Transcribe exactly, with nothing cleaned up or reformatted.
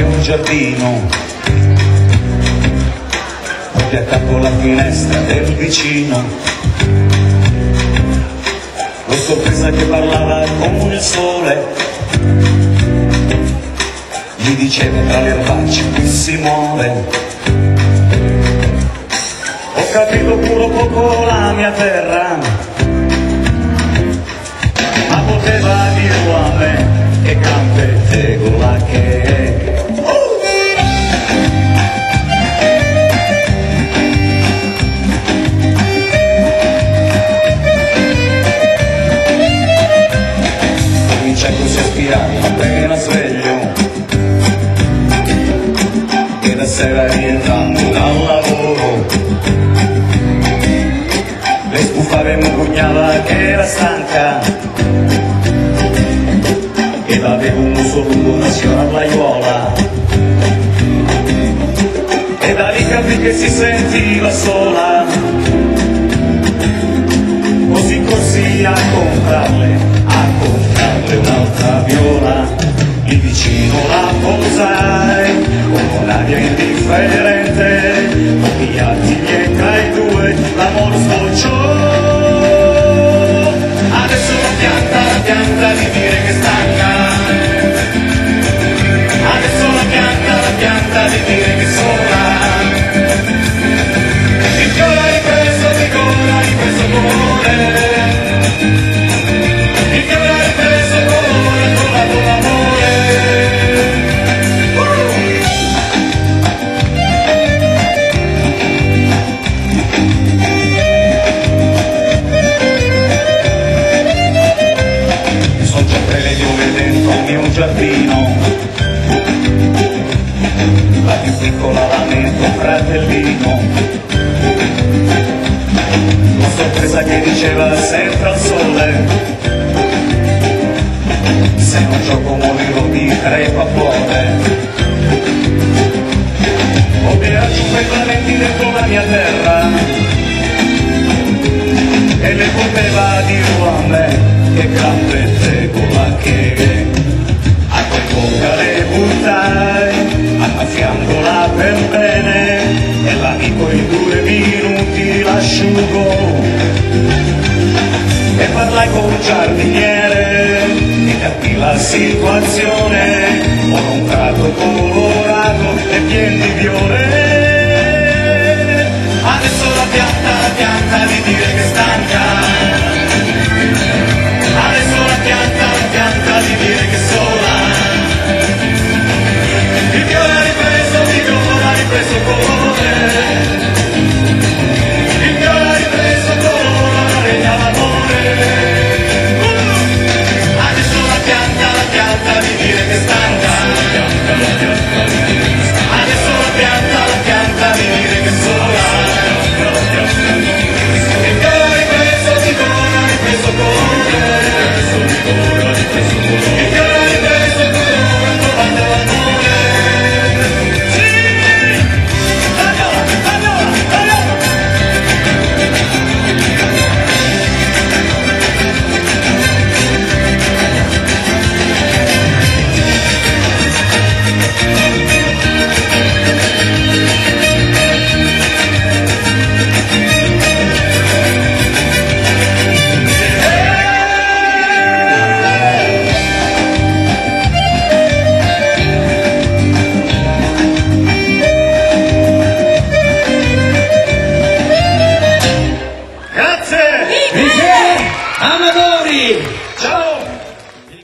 mio giardino, proprio accanto alla finestra del vicino. L'ho sorpresa che parlava con il sole, gli diceva tra le erbacce qui si muove. Ho capito pure poco la mia terra, ma poteva dirlo a me che campa e tegola che è. Comincia così a spirare appena sveglio, e da sera rientrando dal lavoro le sbuffava e mugugnava che era stanca, ed aveva un muso lungo, una signora blaiola, e da lì capì che si sentiva sola. Così corsi a comprarle, a comprarle un'altra viola. Il vicino la posai con un'aria indifferente, pochi artigli e tra i due l'amor sbocciò. Adesso la pianta, la pianta di dire che stanca, adesso la pianta, la pianta di dire che sola. Il fiore ha ripreso vigore, ha ripreso colore, il fiore ha ripreso colore, ha trovato l'amore. Sono già tre le piove dentro il mio giardino, la più piccola lamento un fratellino. L'ho sorpresa che diceva sempre al sole, se non gioco morirò di crepa fuori. Ho beato quei lamenti dentro la mia terra, e le poteva dirlo a me che campa e tegola che è. A quel bocca le buttai, annaffiandola per bene, e l'amico in due minuti l'asciugò. E parlai con un giardiniere e capì la situazione, ho un prato colorato e pien di viole. Adesso la pianta, la pianta di dire che stanca,